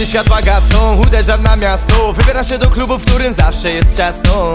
światła gasną, uderzam na miasto. Wybieram się do klubu, w którym zawsze jest ciasno.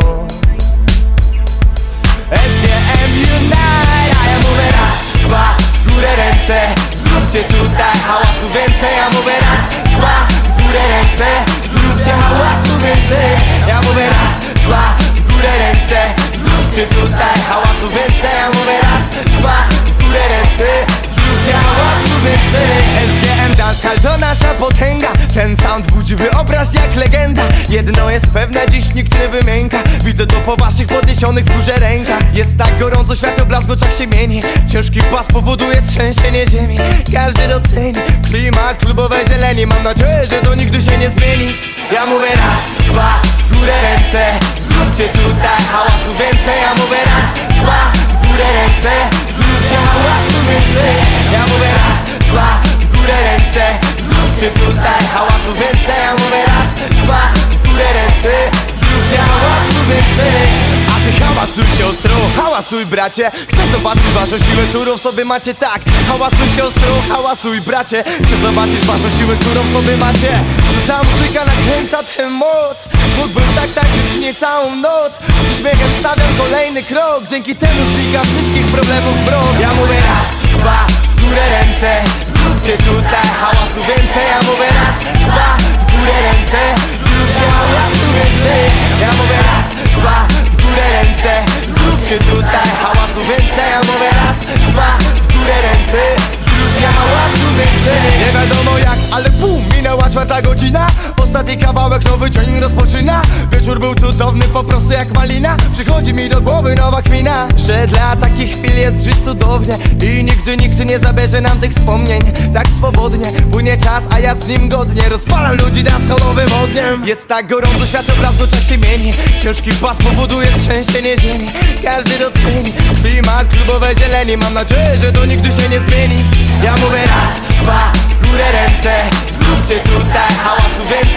SGM Unite, a ja mówię raz, dwa, w górę ręce. Zróbcie tutaj hałasu więcej. Ja mówię raz, dwa, w górę ręce. Zróbcie hałasu więcej. Ja mówię raz, dwa, w górę ręce. Zróbcie tutaj hałasu więcej. Ja mówię raz, dwa, w górę ręce. Zróbcie hałasu więcej. SGM Dancehall to nasza potęga. Ten sound budzi wyobraźnię jak legenda. Jedno jest pewne, dziś nikt nie wymięka. Widzę to po waszych podniesionych w górze rękach. Jest tak gorąco, światłoblask w oczach się mieni. Ciężki bas powoduje trzęsienie ziemi. Każdy doceni klimat klubowej zieleni. Mam nadzieję, że to nigdy się nie zmieni. Ja mówię raz, dwa, w górę ręce. Zróbcie tutaj hałasu więcej. Ja mówię raz, dwa, w górę ręce. Zróbcie hałasu więcej. Ja mówię raz, dwa, w górę ręce. Zróbcie tutaj hałasu więcej. Ja mówię raz, dwa, w górę ręce. Zróbcie hałasu więcej. A ty hałasuj siostro, hałasuj bracie. Chcę zobaczyć waszą siłę, którą w sobie macie, tak. Hałasuj siostro, hałasuj bracie. Chcę zobaczyć waszą siłę, którą w sobie macie. Ta muzyka nakręca tę moc. Mógłbym tak tańczyć nie całą noc. Z uśmiechem stawiam kolejny krok. Dzięki temu znika wszystkich problemów brak. Ja mówię raz, dwa, w górę ręce. Zróbcie tutaj hałasu więcej. Ja mówię raz, dwa, w górę ręce. Zróbcie hałasu więcej. Ja mówię raz, dwa, w górę ręce. Zróbcie tutaj hałasu więcej. Ja mówię raz, dwa, w górę ręce. Zróbcie hałasu więcej. Nie wiadomo jak, ale bum, minęła 4 godzina. Ostatni kawałek, nowy dzień rozpoczyna. Wieczór był cudowny, po prostu jak malina. Przychodzi mi do głowy nowa kmina, że dla takich chwil jest żyć cudownie. I nigdy nikt nie zabierze nam tych wspomnień. Tak swobodnie płynie czas, a ja z nim godnie rozpalam ludzi dancehalowym ogniem. Jest tak gorąco, światłoblask w oczach się mieni. Ciężki bas powoduje trzęsienie ziemi. Każdy doceni klimat klubowej zieleni. Mam nadzieję, że to nigdy się nie zmieni. Ja mówię raz, dwa, w górę ręce. Zróbcie tutaj hałasu więcej.